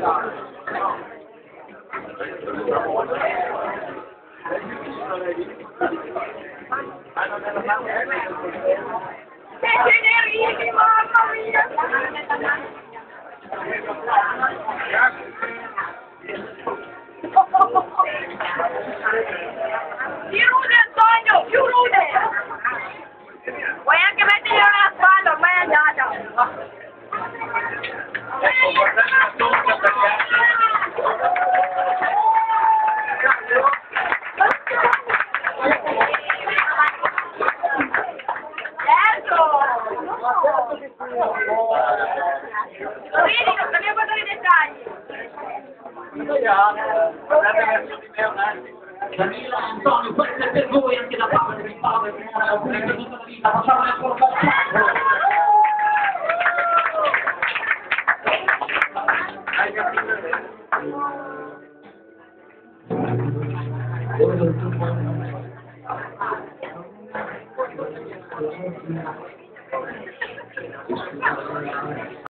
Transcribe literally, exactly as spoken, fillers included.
Tenerissimi, mamma mia! Più rude, Antonio, più rude! Vuoi anche mettere una spalla, ormai è andata! Vedi, non dobbiamo guardare i dettagli. Guardate verso di me un attimo. Danilo, Antonio, questo è per voi, anche da parte di Paolo e Simone, auguri per tutta la vita, facciamo un ancora un po'.